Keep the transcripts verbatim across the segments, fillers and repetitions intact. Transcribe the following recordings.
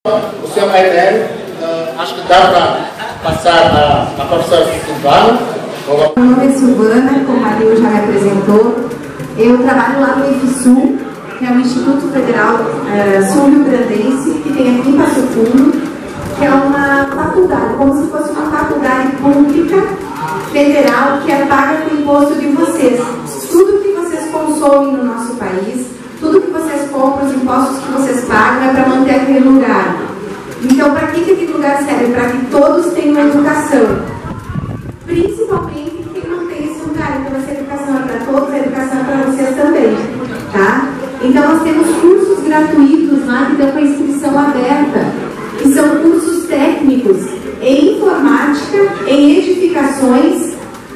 O senhor Aidélio, uh, acho que dá para passar a, a professora Silvana. Meu nome é Silvana, como a Maria já me apresentou. Eu trabalho lá no IFSU, que é o Instituto Federal uh, Sul-Rio-Grandense, que tem aqui em Passo Fundo, que é uma faculdade, como se fosse uma faculdade pública federal que é paga com o imposto de vocês. Tudo que vocês consomem no nosso país, tudo que vocês compram, os impostos que vocês pagam é para manter aquele lugar. Então, para que aquele lugar serve? Para que todos tenham educação. Principalmente quem não tem esse lugar. Então, essa educação é para todos, a educação é para vocês também. Tá? Então, nós temos cursos gratuitos lá que dão para inscrição aberta, que são cursos técnicos em informática, em edificações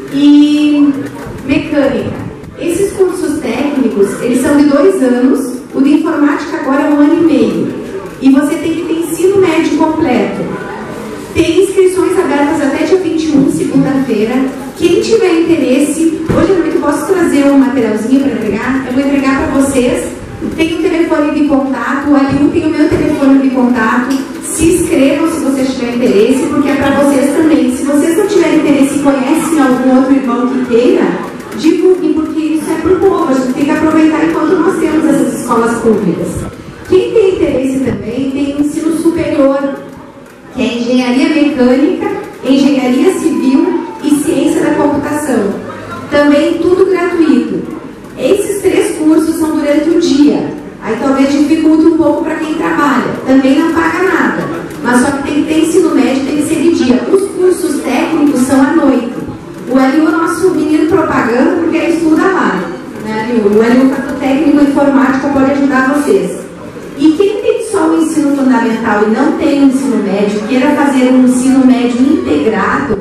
e mecânica. Esses cursos técnicos, eles são de dois anos, o de informática agora é um ano e meio. E você tem que ter ensino médio completo. Tem inscrições abertas até dia vinte e um, segunda-feira. Quem tiver interesse, hoje à noite eu posso trazer um materialzinho para entregar, eu vou entregar para vocês. Tem o telefone de contato, ali tem o meu telefone de contato. Se inscrevam se vocês tiverem interesse, porque é para vocês também. Se vocês não tiverem interesse e conhecem algum outro irmão que queira, divulguem, porque isso é para o povo. A gente tem que aproveitar enquanto nós temos essas escolas públicas. Quem tem interesse também tem ensino superior, que é engenharia mecânica, engenharia civil e ciência da computação. Também tudo gratuito. Esses três cursos são durante o dia. Aí talvez dificulte um pouco para quem trabalha. Também não paga nada. Mas só que tem que ter ensino médio, tem que ser de dia. Os cursos técnicos são à noite. O L U é o nosso menino propaganda, porque ele estuda lá. Né, L U? O L U é o técnico informática, pode ajudar vocês. E quem tem só o ensino fundamental e não tem o ensino médio, queira fazer um ensino médio integrado,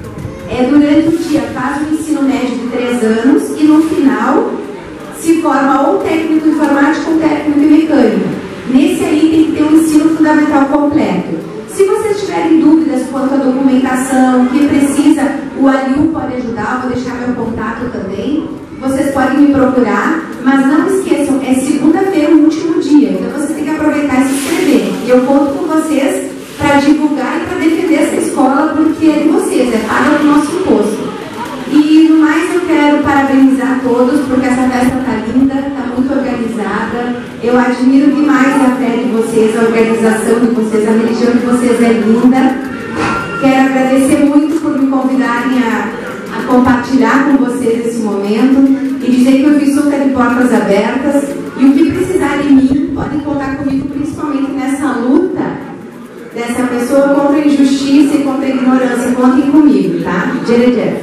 é durante o dia, faz o ensino médio de três anos e no final se forma ou técnico informático ou técnico mecânico. Nesse aí tem que ter um ensino fundamental completo. Se vocês tiverem dúvidas quanto à documentação, que precisa, o A L U pode ajudar, vou deixar meu contato também. Vocês podem me procurar, mas não esqueçam, é segunda-feira o último dia, então vocês têm que aproveitar e se inscrever. E eu conto com vocês para divulgar e para defender essa escola, porque é de vocês, é paga do nosso imposto. E no mais eu quero parabenizar todos, porque essa festa está linda, está muito organizada. Eu admiro demais a fé de vocês, a organização de vocês, a religião de vocês é linda. Quero agradecer muito por me convidarem a, a compartilhar com vocês esse momento e dizer que o IFSU está de portas abertas e o que precisar de mim, podem contar comigo, principalmente nessa luta dessa pessoa contra a injustiça e contra a ignorância. Contem comigo, tá? Jerejé.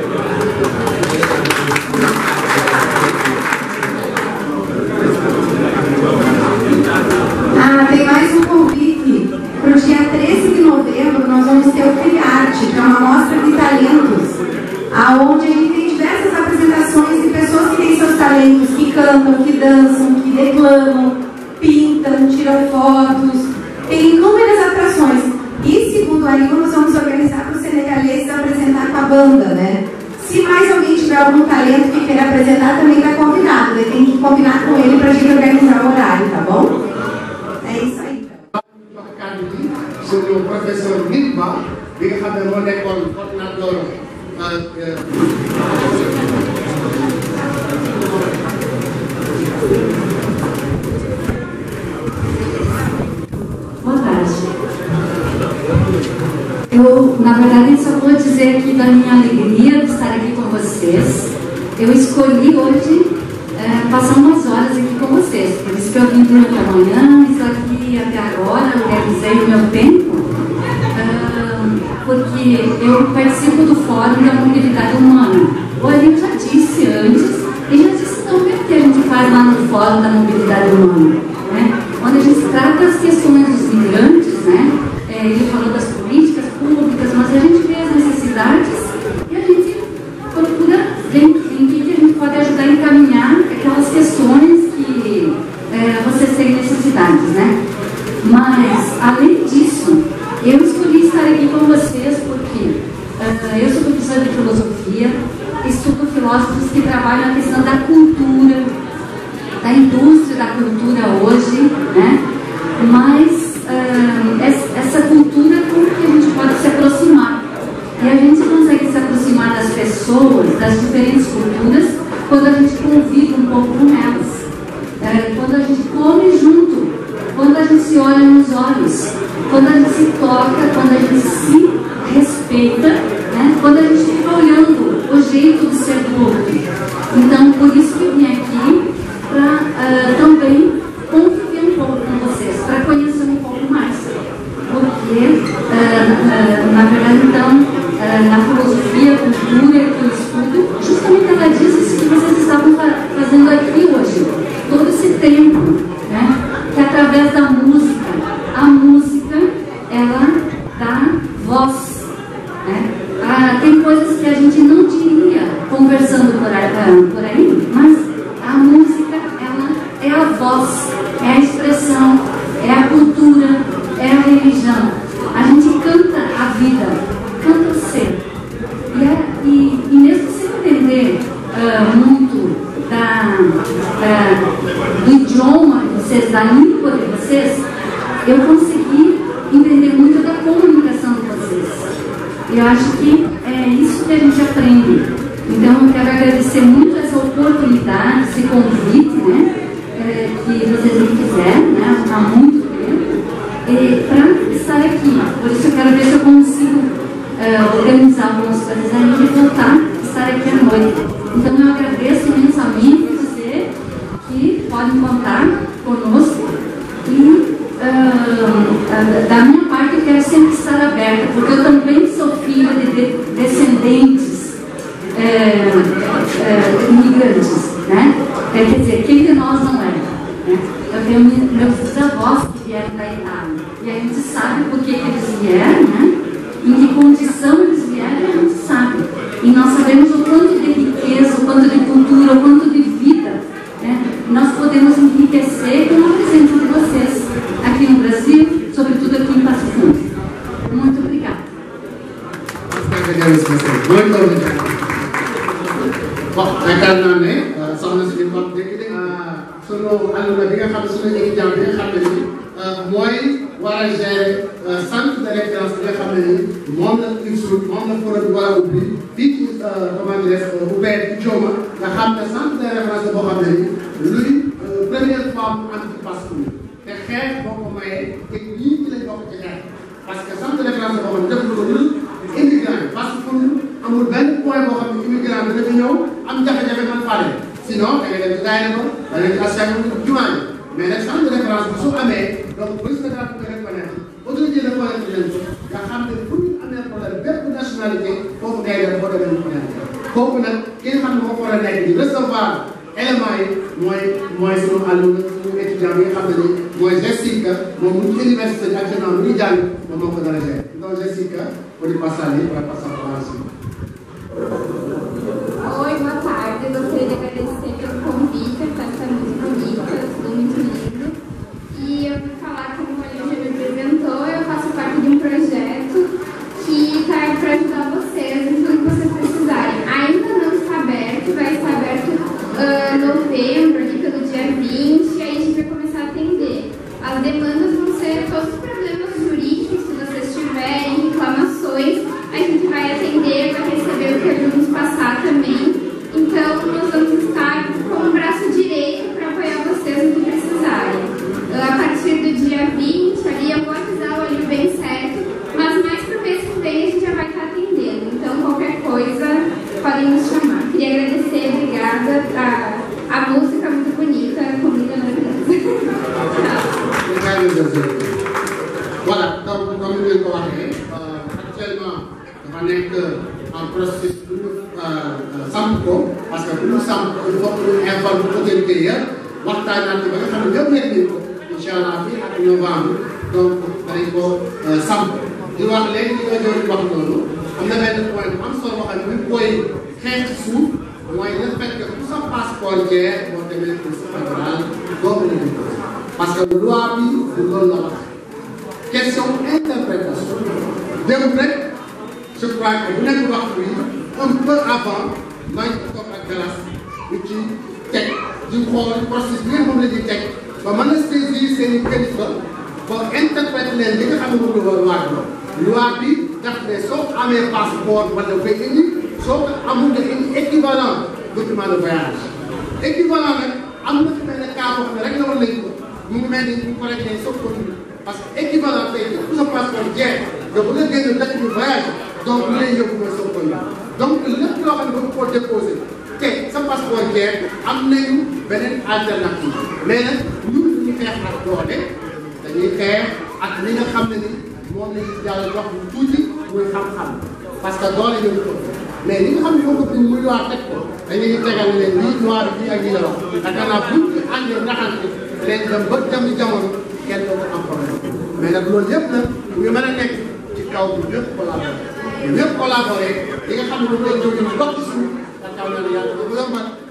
Ah, tem mais um convite. Para o dia treze de novembro nós vamos ter o Criarte, que é uma mostra de talentos, aonde a gente tem diversas apresentações de pessoas que têm seus talentos, que cantam, que dançam, que declamam, pintam, tiram fotos. Tem inúmeras atrações. E segundo a I U, nós vamos organizar para os senegaleses apresentar com a banda, né? Se mais alguém tiver algum talento que queira apresentar, também está convidado, né? Tem que combinar com ele para a gente organizar o horário, tá bom? É isso aí. Sobre o professor Milmar, que é o coordenador. Boa tarde. Eu, na verdade, só vou dizer aqui da minha alegria de estar aqui com vocês. Eu escolhi hoje é, passar umas horas aqui com vocês. Por isso que eu vim durante a manhã, estou aqui até agora, organizei o meu tempo, é, porque eu participo do Fórum da Mobilidade Humana. O Alinho já disse antes, e já disse também o que a gente faz lá no Fórum da Mobilidade Humana, né? Onde a gente trata as questões dos migrantes, né? É, ele falou das políticas públicas, mas a gente vê as necessidades e a gente procura ver em que a gente pode ajudar a encaminhar aquelas questões que é, vocês têm necessidades, né? Mas, além disso, eu escolhi estar aqui com vocês porque uh, eu sou professora de filosofia, estudo filósofos que trabalham a questão da cultura, da indústria da cultura hoje, né? Mas uh, nos olhos, quando a gente se toca, quando a gente se respeita, né? Quando a gente fica olhando o jeito de ser do outro. Então, por isso que eu vim aqui para uh, também conviver um pouco com vocês, para conhecer um pouco mais. Porque, uh, uh, na verdade, então, uh, na filosofia, a cultura que eu estudo, justamente ela diz isso que vocês estavam fa fazendo aqui hoje. Todo esse tempo, né? Que através da música, a música, ela dá voz. Né? Ah, tem coisas que a gente não diria conversando por aí, por aí, mas a música, ela é a voz, é a expressão, é a cultura, é a religião. A gente canta a vida, canta o ser. E, é, e, e mesmo sem entender uh, muito da, da, do idioma de vocês, da língua de vocês, eu consegui entender muito da comunicação de vocês. E eu acho que é isso que a gente aprende. Então eu quero agradecer muito essa oportunidade, esse convite, né, é, que vocês me fizeram, né, há muito tempo, para estar aqui. Por isso eu quero ver se eu consigo uh, organizar algumas coisas aí e voltar a estar aqui à noite. Então eu agradeço imensamente dizer que podem contar conosco e uh, da minha parte eu quero sempre estar aberta, porque eu também sou filha de, de descendentes é, é, imigrantes, né? É, quer dizer, quem de nós não é? Né? Eu tenho meus bisavós que vieram da Itália, e a gente sabe por que, que eles vieram, né? Em que condição eles vieram, a gente sabe. E nós sabemos o quanto de riqueza, o quanto de cultura, o quanto de vida, né? Nós podemos enriquecer com a presença de vocês aqui no Brasil, sobretudo aqui em Passo Fundo. Muito obrigada. Muito obrigado. Bon, yaakaar naa ne soxna si li wax dëgg de sunu àlluna bi nga xam ne sunu étudiant bi nga xam ne ni mooy war a gérer centre de référence bi nga xam ne ni moom la I S R U moom la forum bi war a ubbi fii ci comment dire ubbee ci Dioma nga xam ne centre de référence boo xam ne ni luy première fois mu am ci Passo Fundo te xeex boo ko mayee te ñii ci lañ bokk ci xeex parce que centre de référence boo xam ne def lu ko dul immigrant yi Passo Fundo amul benn point boo xam ne immigrant bi dafa ñëw am jafe-jafe man fàlle sinon da ngay dem ci daayira ba da ngay ci association jumaa yi mais nag centre de référence bi su amee donc police fédérale bu ko reconnaître autorité reconnaître leen ko nga xam ne fu ñu amee problème bépp nationalité foofu ngay dem boo demee ñu ko nekk kooku nag ki nga xam ne moo war a nekk di recevoir éléments yi mooy mooy sunu àlluna sunu étudiant bi nga xam ne ni mooy Jessica moom mu ngi université bi actuellement mu ngi jàng moom moo ko dara gérer donc Jessica pour di passar para passar para a Oi, boa tarde. Eu gostaria de agradecer pelo convite, a festa muito bonita, tudo muito lindo. E eu vim falar, como a Lígia me apresentou, eu faço parte de um projeto que está para ajudar vocês em tudo que vocês precisarem. Ainda não está aberto, vai estar aberto uh, em novembro, ali pelo dia vinte, e aí a gente vai começar a atender. As demandas vão ser todos os problemas jurídicos que vocês tiverem, reclamações, a gente vai atender, vai receber o que eles nos passar também. Então, nós vamos estar com o braço direito para apoiar vocês no que precisarem. A partir do dia vinte, ali eu vou avisar o olho bem certo, mas mais para o mês que vem a gente já vai estar atendendo. Então, qualquer coisa, podem nos chamar. Queria agradecer, obrigada. A, a música é muito bonita, a comida maravilhosa. Obrigado, José. Voilà, donc, comme nous l'avons dit, actuellement, on est en processus de Sampo, parce que pour nous, Sampo, il faut que nous informions l'autorité hier, waxtaan ci ba nga xam ne ñëpp nekk nañ ko incha allah fii ak novembre donc dañ ko Sampo di wax léegi li nga doon wax noonu am na benn point bu am solo boo xam ne ñu koy xeex ci suuf mooy le fait que pour sa passeport jeex boo demee pour sa fédéral doo ko la déposé parce que loi bi du loolu la wax question interprétation démb rek je crois que bu nekk waxtu yi un peu avant maa ngi toog ak galas ñu ci teg di xool processus bi nga moom la ñuy teg ba mën a saisir seen i kilifa ba interpréter leen li nga xam ne moom la war a loi bi loi bi daf ne soo amee passeport wala koy indi soo ko amul nga indi équivalent document de voyage équivalent nag am na fi benn cas boo xam ne rek la woon nañ ko mu ngi mel ni ñu ko rek ne soo ko parce que équivalent tey jii pour sa passeport jeex nga bëgg a génn dëkk bi voyage donc lu lay yóbbu mooy sa colis donc lépp loo xam ne bëgg koo déposé te sa passeport jeex am nañu beneen alternative mais nag ñun ñu xeex ak doole dañuy xeex ak li nga xam ne ni moom la ñuy jàll wax bu tuuti muy xam-xam parce que doole ñëw ko mais li nga xam ne moom ko muy loi teg ko dañuy tegal leen lii loi bi bii ak lii la wax yaakaar naa buñ ci àndee naxante leen dem ba dem jamono kenn doo ko am problème mais nag loolu yëpp nag mu ngi mën a nekk ci kaw bi ñëpp collaboré ñëpp collaboré li nga xam ne moom lay jógee dox ci suuf yaakaar naa ne yàlla dafa yombal